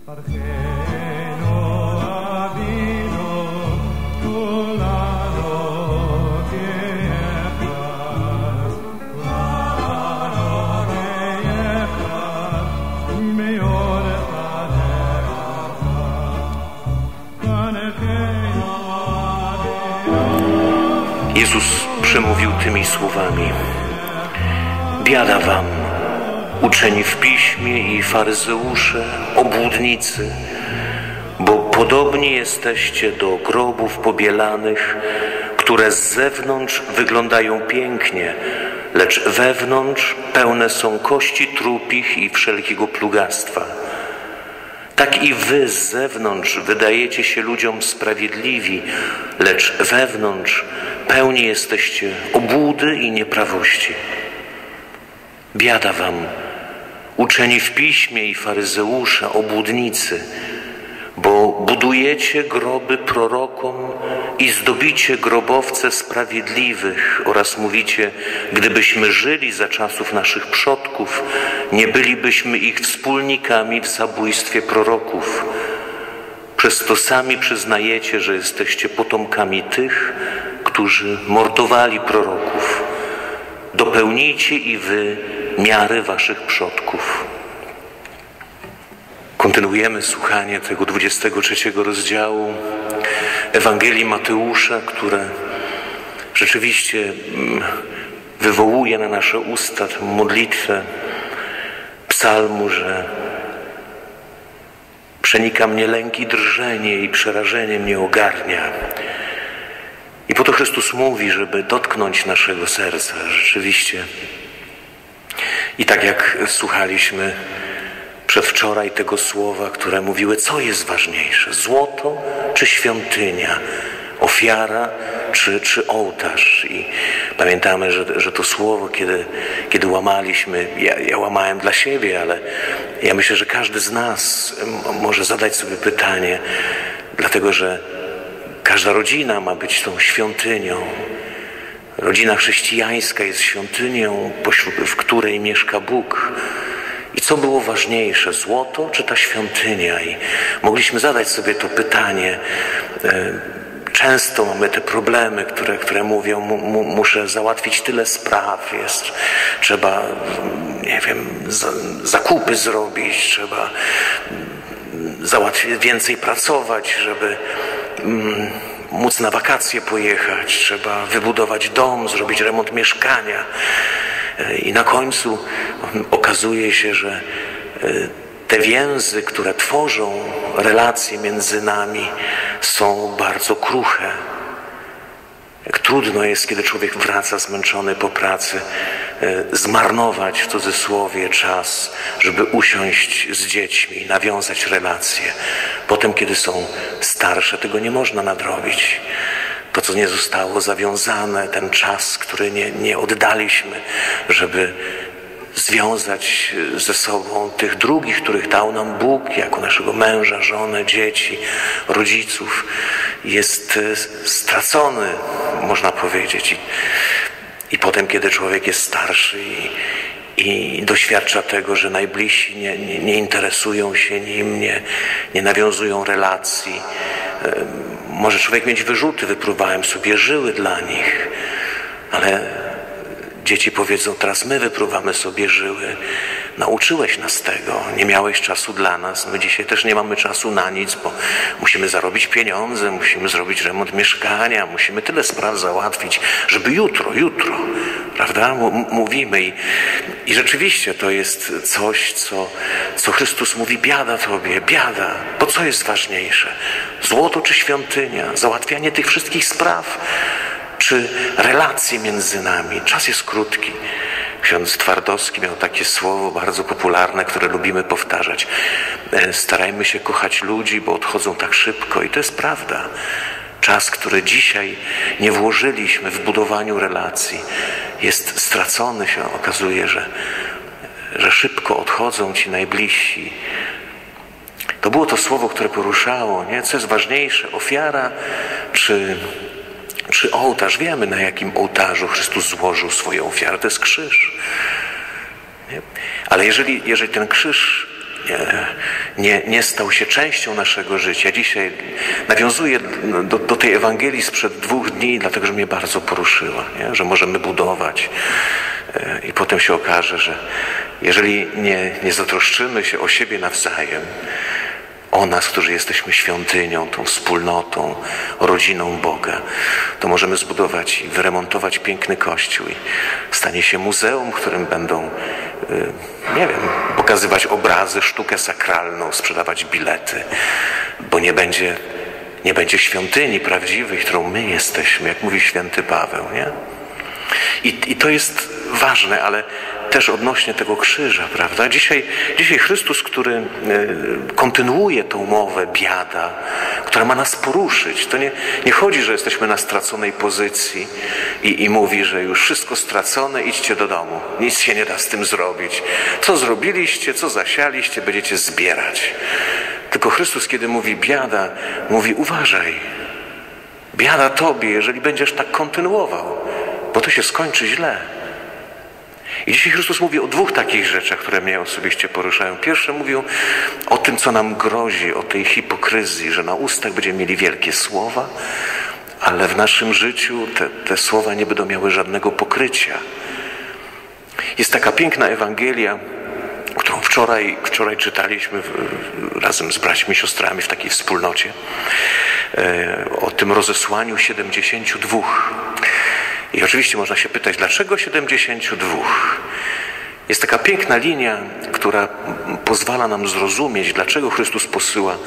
Jezus przemówił tymi słowami: biada wam, uczeni w piśmie i faryzeusze, obłudnicy, bo podobni jesteście do grobów pobielanych, które z zewnątrz wyglądają pięknie, lecz wewnątrz pełne są kości trupich i wszelkiego plugastwa. Tak i wy z zewnątrz wydajecie się ludziom sprawiedliwi, lecz wewnątrz pełni jesteście obłudy i nieprawości. Biada wam, uczeni w piśmie i faryzeusze, obłudnicy, bo budujecie groby prorokom i zdobicie grobowce sprawiedliwych oraz mówicie, gdybyśmy żyli za czasów naszych przodków, nie bylibyśmy ich wspólnikami w zabójstwie proroków. Przez to sami przyznajecie, że jesteście potomkami tych, którzy mordowali proroków. Dopełnijcie i wy miary waszych przodków. Kontynuujemy słuchanie tego 23 rozdziału Ewangelii Mateusza, które rzeczywiście wywołuje na nasze usta tę modlitwę psalmu, że przenika mnie lęk i drżenie i przerażenie mnie ogarnia. I po to Chrystus mówi, żeby dotknąć naszego serca rzeczywiście. I tak jak słuchaliśmy przedwczoraj tego słowa, które mówiły, co jest ważniejsze, złoto czy świątynia, ofiara czy ołtarz. I pamiętamy, że to słowo, kiedy łamaliśmy, ja łamałem dla siebie, ale ja myślę, że każdy z nas może zadać sobie pytanie, dlatego że każda rodzina ma być tą świątynią. Rodzina chrześcijańska jest świątynią, w której mieszka Bóg. I co było ważniejsze, złoto czy ta świątynia? I mogliśmy zadać sobie to pytanie. Często mamy te problemy, które mówią, muszę załatwić tyle spraw, trzeba, nie wiem, zakupy zrobić, trzeba więcej pracować, żeby móc na wakacje pojechać, trzeba wybudować dom, zrobić remont mieszkania. I na końcu okazuje się, że te więzy, które tworzą relacje między nami, są bardzo kruche. Jak trudno jest, kiedy człowiek wraca zmęczony po pracy, zmarnować w cudzysłowie czas, żeby usiąść z dziećmi, nawiązać relacje. Potem, kiedy są starsze, tego nie można nadrobić. To, co nie zostało zawiązane, ten czas, który nie oddaliśmy, żeby związać ze sobą tych drugich, których dał nam Bóg, jako naszego męża, żonę, dzieci, rodziców, jest stracony, można powiedzieć. I potem, kiedy człowiek jest starszy i doświadcza tego, że najbliżsi nie interesują się nim, nie nawiązują relacji, może człowiek mieć wyrzuty, wypruwałem sobie żyły dla nich, ale dzieci powiedzą, teraz my wypruwamy sobie żyły. Nauczyłeś nas tego, nie miałeś czasu dla nas. My dzisiaj też nie mamy czasu na nic, bo musimy zarobić pieniądze, musimy zrobić remont mieszkania, musimy tyle spraw załatwić, żeby jutro, prawda? Mówimy i rzeczywiście to jest coś, co Chrystus mówi, biada tobie, biada, bo co jest ważniejsze? Złoto czy świątynia? Załatwianie tych wszystkich spraw? Czy relacje między nami? Czas jest krótki. Ksiądz Twardowski miał takie słowo bardzo popularne, które lubimy powtarzać. Starajmy się kochać ludzi, bo odchodzą tak szybko. I to jest prawda. Czas, który dzisiaj nie włożyliśmy w budowaniu relacji, jest stracony, się okazuje, że szybko odchodzą ci najbliżsi. To było to słowo, które poruszało, nie? Co jest ważniejsze, ofiara czy ołtarz? Wiemy, na jakim ołtarzu Chrystus złożył swoją ofiarę. To jest krzyż. Nie? Ale jeżeli ten krzyż nie stał się częścią naszego życia. Dzisiaj nawiązuję do tej Ewangelii sprzed 2 dni, dlatego że mnie bardzo poruszyła, nie? Że możemy budować i potem się okaże, że jeżeli nie zatroszczymy się o siebie nawzajem, o nas, którzy jesteśmy świątynią, tą wspólnotą, rodziną Boga, to możemy zbudować i wyremontować piękny kościół i stanie się muzeum, w którym będą, nie wiem, pokazywać obrazy, sztukę sakralną, sprzedawać bilety, bo nie będzie świątyni prawdziwej, którą my jesteśmy, jak mówi święty Paweł, nie? I to jest ważne, ale też odnośnie tego krzyża, prawda? Dzisiaj Chrystus, który kontynuuje tą mowę biada, która ma nas poruszyć. To nie chodzi, że jesteśmy na straconej pozycji i mówi, że już wszystko stracone, idźcie do domu. Nic się nie da z tym zrobić. Co zrobiliście, co zasialiście, będziecie zbierać. Tylko Chrystus, kiedy mówi biada, mówi uważaj. Biada tobie, jeżeli będziesz tak kontynuował, bo to się skończy źle. I dzisiaj Chrystus mówi o 2 takich rzeczach, które mnie osobiście poruszają. Pierwsze mówią o tym, co nam grozi, o tej hipokryzji, że na ustach będziemy mieli wielkie słowa, ale w naszym życiu te słowa nie będą miały żadnego pokrycia. Jest taka piękna Ewangelia, którą wczoraj czytaliśmy razem z braćmi i siostrami w takiej wspólnocie, o tym rozesłaniu 72. I oczywiście można się pytać, dlaczego 72? Jest taka piękna linia, która pozwala nam zrozumieć, dlaczego Chrystus posyła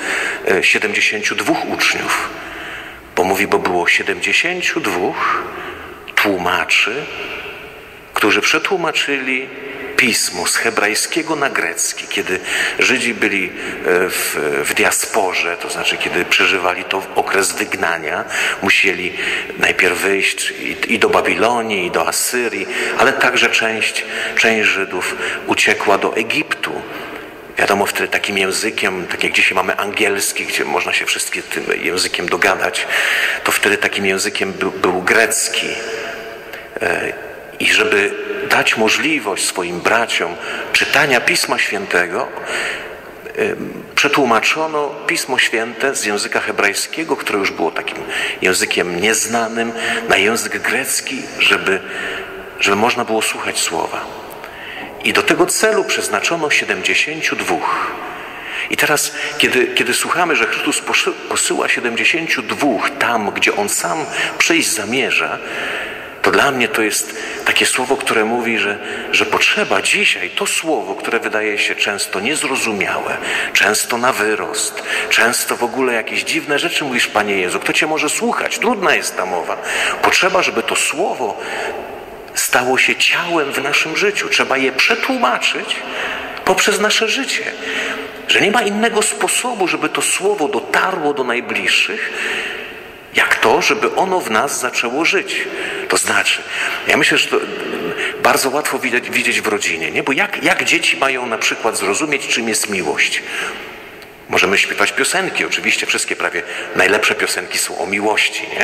72 uczniów. Bo mówi, bo było 72 tłumaczy, którzy przetłumaczyli Pismo z hebrajskiego na grecki, kiedy Żydzi byli w diasporze, to znaczy kiedy przeżywali to okres wygnania, musieli najpierw wyjść i do Babilonii, i do Asyrii, ale także część Żydów uciekła do Egiptu. Wiadomo, wtedy takim językiem, tak jak dzisiaj mamy angielski, gdzie można się wszystkim tym językiem dogadać, to wtedy takim językiem był grecki. I żeby dać możliwość swoim braciom czytania Pisma Świętego, przetłumaczono Pismo Święte z języka hebrajskiego, które już było takim językiem nieznanym, na język grecki, żeby można było słuchać słowa. I do tego celu przeznaczono 72. I teraz, kiedy słuchamy, że Chrystus posyła 72 tam, gdzie On sam przyjść zamierza, to dla mnie to jest takie słowo, które mówi, że potrzeba dzisiaj to słowo, które wydaje się często niezrozumiałe, często na wyrost, często w ogóle jakieś dziwne rzeczy mówisz, Panie Jezu, kto Cię może słuchać? Trudna jest ta mowa. Potrzeba, żeby to słowo stało się ciałem w naszym życiu. Trzeba je przetłumaczyć poprzez nasze życie. Że nie ma innego sposobu, żeby to słowo dotarło do najbliższych, jak to, żeby ono w nas zaczęło żyć. To znaczy, ja myślę, że to bardzo łatwo widzieć w rodzinie, nie? Bo jak dzieci mają na przykład zrozumieć, czym jest miłość? Możemy śpiewać piosenki, oczywiście wszystkie prawie najlepsze piosenki są o miłości, nie?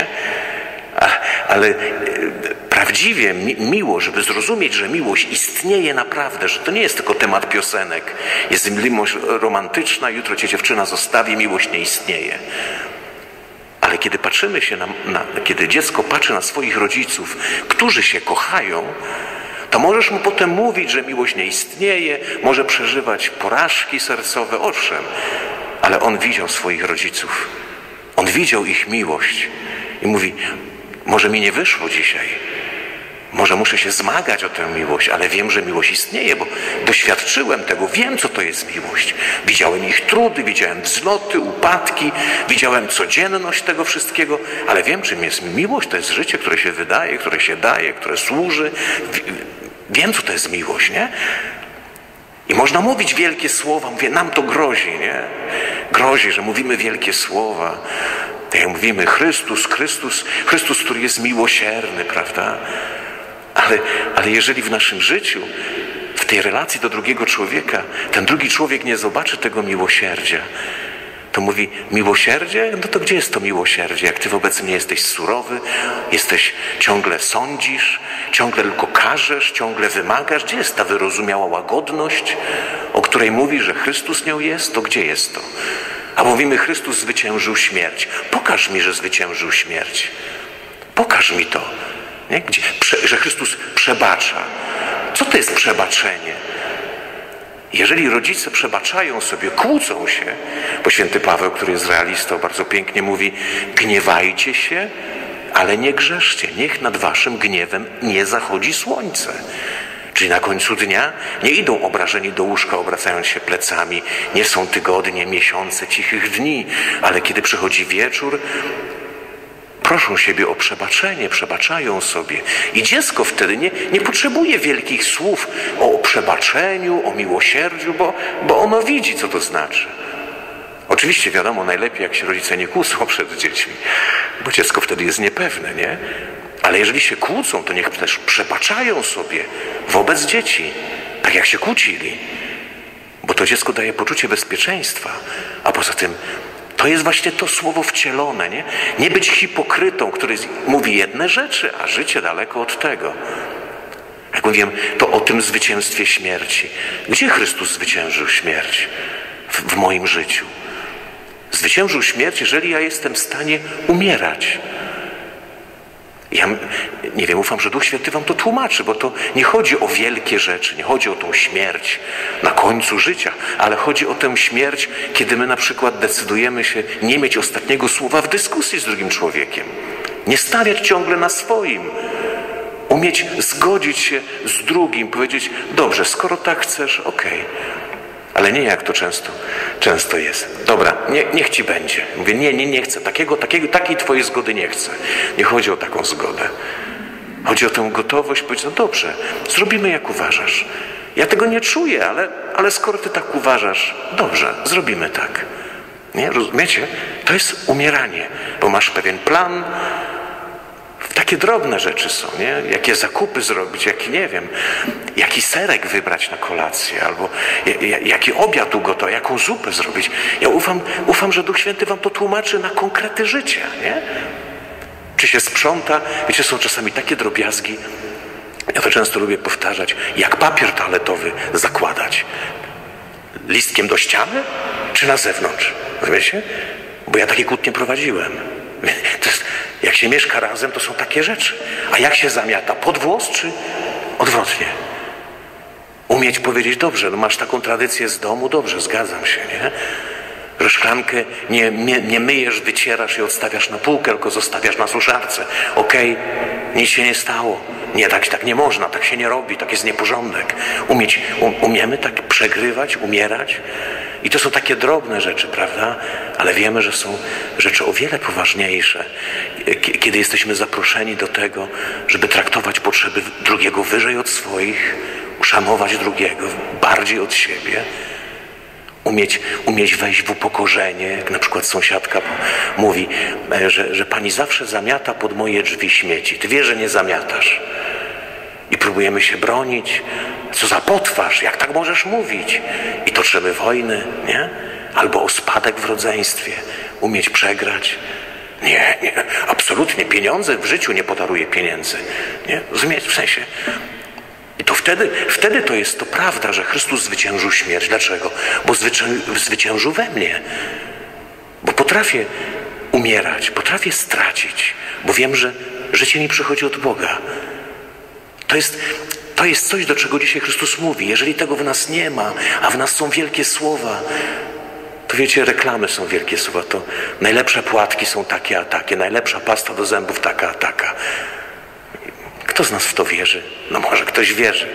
Ale prawdziwie miłość, żeby zrozumieć, że miłość istnieje naprawdę, że to nie jest tylko temat piosenek. Jest miłość romantyczna, jutro cię dziewczyna zostawi, miłość nie istnieje. Ale kiedy patrzymy się kiedy dziecko patrzy na swoich rodziców, którzy się kochają, to możesz mu potem mówić, że miłość nie istnieje, może przeżywać porażki sercowe, owszem, ale on widział swoich rodziców. On widział ich miłość i mówi, może mi nie wyszło dzisiaj, może muszę się zmagać o tę miłość, ale wiem, że miłość istnieje, bo doświadczyłem tego, wiem, co to jest miłość. Widziałem ich trudy, widziałem wzloty, upadki, widziałem codzienność tego wszystkiego, ale wiem, czym jest miłość. To jest życie, które się wydaje, które się daje, które służy. Wiem, co to jest miłość, nie? I można mówić wielkie słowa, mówię, nam to grozi, nie? Grozi, że mówimy wielkie słowa. Tak jak mówimy, Chrystus, który jest miłosierny, prawda? Ale jeżeli w naszym życiu, w tej relacji do drugiego człowieka, ten drugi człowiek nie zobaczy tego miłosierdzia, To mówi miłosierdzie? No to gdzie jest to miłosierdzie? Jak ty wobec mnie jesteś surowy, ciągle sądzisz, ciągle tylko karzesz, ciągle wymagasz. Gdzie jest ta wyrozumiała łagodność, o której mówi, że Chrystus nią jest? To gdzie jest to? A mówimy, Chrystus zwyciężył śmierć. Pokaż mi, że zwyciężył śmierć. Pokaż mi to. Nie? Że Chrystus przebacza. Co to jest przebaczenie? Jeżeli rodzice przebaczają sobie, kłócą się, bo święty Paweł, który jest realistą, bardzo pięknie mówi: gniewajcie się, ale nie grzeszcie. Niech nad waszym gniewem nie zachodzi słońce. Czyli na końcu dnia nie idą obrażeni do łóżka, obracając się plecami. Nie są tygodnie, miesiące cichych dni, ale kiedy przychodzi wieczór, proszą siebie o przebaczenie, przebaczają sobie. I dziecko wtedy nie potrzebuje wielkich słów o przebaczeniu, o miłosierdziu, bo ono widzi, co to znaczy. Oczywiście wiadomo, najlepiej jak się rodzice nie kłócą przed dziećmi, bo dziecko wtedy jest niepewne, nie? Ale jeżeli się kłócą, to niech też przebaczają sobie wobec dzieci, tak jak się kłócili. Bo to dziecko daje poczucie bezpieczeństwa, a poza tym to jest właśnie to słowo wcielone, nie? Nie być hipokrytą, który mówi jedne rzeczy, a życie daleko od tego. Jak mówiłem, to o tym zwycięstwie śmierci. Gdzie Chrystus zwyciężył śmierć w moim życiu? Zwyciężył śmierć, jeżeli ja jestem w stanie umierać. Ja nie wiem, ufam, że Duch Święty wam to tłumaczy, bo to nie chodzi o wielkie rzeczy, nie chodzi o tą śmierć na końcu życia, ale chodzi o tę śmierć, kiedy my na przykład decydujemy się nie mieć ostatniego słowa w dyskusji z drugim człowiekiem. Nie stawiać ciągle na swoim. Umieć zgodzić się z drugim, powiedzieć: dobrze, skoro tak chcesz, okej. Ale nie jak to często jest. Dobra, niech ci będzie. Mówię, nie chcę. Takiej twojej zgody nie chcę. Nie chodzi o taką zgodę. Chodzi o tę gotowość powiedzieć: no dobrze, zrobimy jak uważasz. Ja tego nie czuję, ale skoro ty tak uważasz, dobrze, zrobimy tak. Nie? Rozumiecie? To jest umieranie, bo masz pewien plan. Takie drobne rzeczy są, nie? Jakie zakupy zrobić, jaki serek wybrać na kolację, albo jaki obiad ugotować, jaką zupę zrobić. Ja ufam, że Duch Święty wam to tłumaczy na konkrety życia, nie? Czy się sprząta? Wiecie, są czasami takie drobiazgi, ja to często lubię powtarzać, jak papier toaletowy zakładać. Listkiem do ściany, czy na zewnątrz? Rozumiecie? Bo ja takie kłótnie prowadziłem. To jest, jak się mieszka razem, to są takie rzeczy. A jak się zamiata? Pod włos, czy odwrotnie? Umieć powiedzieć: dobrze, no masz taką tradycję z domu, dobrze, zgadzam się, nie? Że szklankę nie myjesz, wycierasz i odstawiasz na półkę, tylko zostawiasz na suszarce. Okej, nic się nie stało. Nie, tak nie można, tak się nie robi, tak jest nieporządek. Umiemy tak przegrywać, umierać. I to są takie drobne rzeczy, prawda? Ale wiemy, że są rzeczy o wiele poważniejsze. Kiedy jesteśmy zaproszeni do tego, żeby traktować potrzeby drugiego wyżej od swoich, uszanować drugiego bardziej od siebie, umieć wejść w upokorzenie, jak na przykład sąsiadka mówi, że pani zawsze zamiata pod moje drzwi śmieci. Ty wiesz, że nie zamiatasz. I próbujemy się bronić. Co za potwarz, jak tak możesz mówić? I toczymy wojny, nie? Albo o spadek w rodzeństwie. Umieć przegrać. Nie, absolutnie. Pieniądze w życiu nie podaruje pieniędzy. Nie? Rozumiecie? W sensie. I to wtedy to jest to prawda, że Chrystus zwyciężył śmierć. Dlaczego? Bo zwyciężył we mnie. Bo potrafię umierać, potrafię stracić, bo wiem, że życie mi przychodzi od Boga. To jest coś, do czego dzisiaj Chrystus mówi. Jeżeli tego w nas nie ma, a w nas są wielkie słowa, to wiecie, reklamy są wielkie słowa. To najlepsze płatki są takie a takie, najlepsza pasta do zębów taka a taka. Kto z nas w to wierzy? No może ktoś wierzy.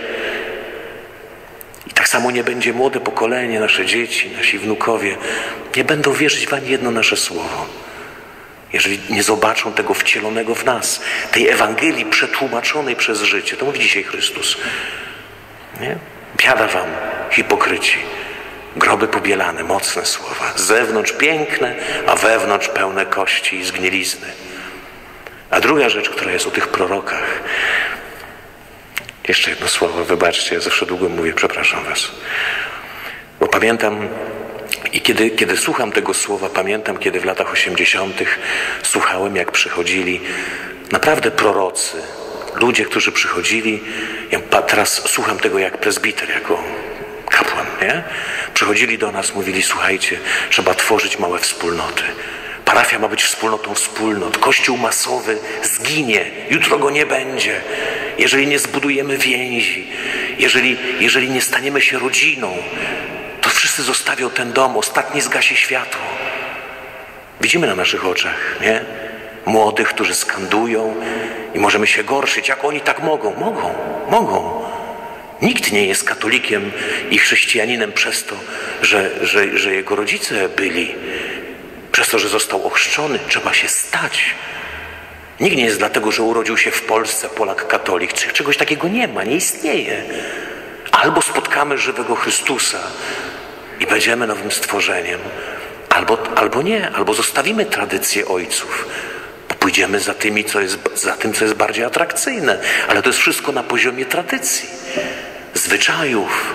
I tak samo nie będzie młode pokolenie, nasze dzieci, nasi wnukowie, nie będą wierzyć w ani jedno nasze słowo. Jeżeli nie zobaczą tego wcielonego w nas, tej Ewangelii przetłumaczonej przez życie, to mówi dzisiaj Chrystus. Nie? Biada wam, hipokryci. Groby pobielane, mocne słowa. Z zewnątrz piękne, a wewnątrz pełne kości i zgnilizny. A druga rzecz, która jest o tych prorokach. Jeszcze jedno słowo, wybaczcie, ja zawsze długo mówię, przepraszam was. Bo pamiętam, I kiedy słucham tego słowa, pamiętam, kiedy w latach 80. słuchałem, jak przychodzili naprawdę prorocy, ludzie, którzy przychodzili, ja teraz słucham tego jak prezbiter, jako kapłan, nie? Przychodzili do nas, mówili, słuchajcie, trzeba tworzyć małe wspólnoty. Parafia ma być wspólnotą wspólnot. Kościół masowy zginie. Jutro go nie będzie. Jeżeli nie zbudujemy więzi, jeżeli nie staniemy się rodziną, to wszyscy zostawią ten dom. Ostatni zgasi światło. Widzimy na naszych oczach, nie? Młodych, którzy skandują i możemy się gorszyć. Jak oni tak mogą? Mogą. Nikt nie jest katolikiem i chrześcijaninem przez to, że jego rodzice byli. Przez to, że został ochrzczony, trzeba się stać. Nikt nie jest dlatego, że urodził się w Polsce Polak katolik. Czegoś takiego nie ma, nie istnieje. Albo spotkamy żywego Chrystusa i będziemy nowym stworzeniem, albo nie, albo zostawimy tradycję ojców. Pójdziemy za tym, co jest bardziej atrakcyjne. Ale to jest wszystko na poziomie tradycji, zwyczajów.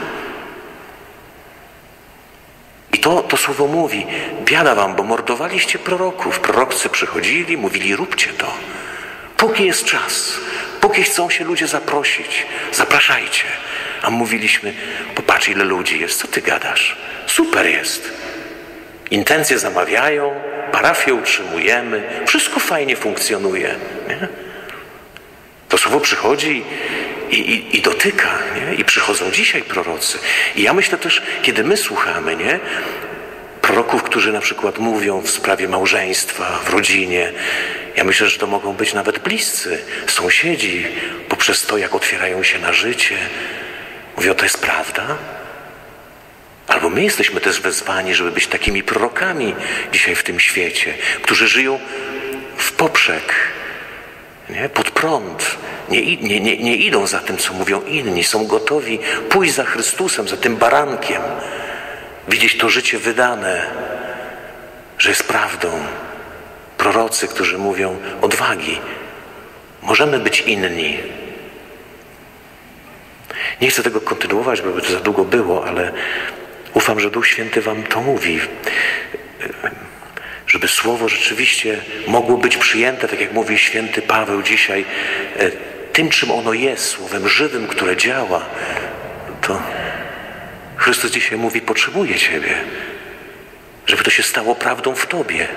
I to słowo mówi, biada wam, bo mordowaliście proroków. Prorocy przychodzili, mówili, róbcie to. Póki jest czas, póki chcą się ludzie zaprosić, zapraszajcie. A mówiliśmy, popatrz, ile ludzi jest, co ty gadasz? Super jest. Intencje zamawiają, parafię utrzymujemy, wszystko fajnie funkcjonuje. Nie? To słowo przychodzi i dotyka, nie? I przychodzą dzisiaj prorocy. I ja myślę też, kiedy my słuchamy, nie? Proroków, którzy na przykład mówią w sprawie małżeństwa, w rodzinie, ja myślę, że to mogą być nawet bliscy, sąsiedzi, poprzez to, jak otwierają się na życie. Mówią, to jest prawda? Albo my jesteśmy też wezwani, żeby być takimi prorokami dzisiaj w tym świecie, którzy żyją w poprzek, nie? Pod prąd. Nie idą za tym, co mówią inni. Są gotowi pójść za Chrystusem, za tym barankiem. Widzieć to życie wydane, że jest prawdą. Prorocy, którzy mówią, odwagi. Możemy być inni. Nie chcę tego kontynuować, bo by to za długo było, ale ufam, że Duch Święty wam to mówi. Żeby słowo rzeczywiście mogło być przyjęte, tak jak mówi święty Paweł dzisiaj, tym, czym ono jest, słowem żywym, które działa, to Chrystus dzisiaj mówi, potrzebuję Ciebie, żeby to się stało prawdą w Tobie,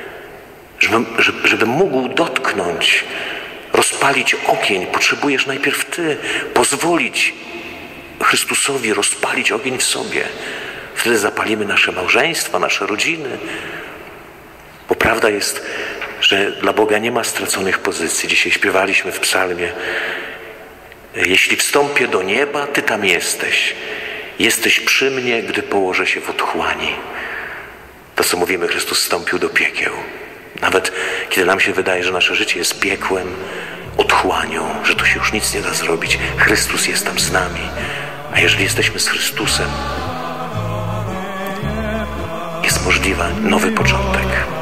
żebym mógł dotknąć, rozpalić ogień, potrzebujesz najpierw Ty pozwolić Chrystusowi rozpalić ogień w sobie. Wtedy zapalimy nasze małżeństwa, nasze rodziny. Bo prawda jest, że dla Boga nie ma straconych pozycji. Dzisiaj śpiewaliśmy w psalmie: jeśli wstąpię do nieba, Ty tam jesteś. Jesteś przy mnie, gdy położę się w otchłani. To, co mówimy, Chrystus wstąpił do piekieł. Nawet kiedy nam się wydaje, że nasze życie jest piekłem, otchłanią, że tu się już nic nie da zrobić, Chrystus jest tam z nami. A jeżeli jesteśmy z Chrystusem, jest możliwy nowy początek.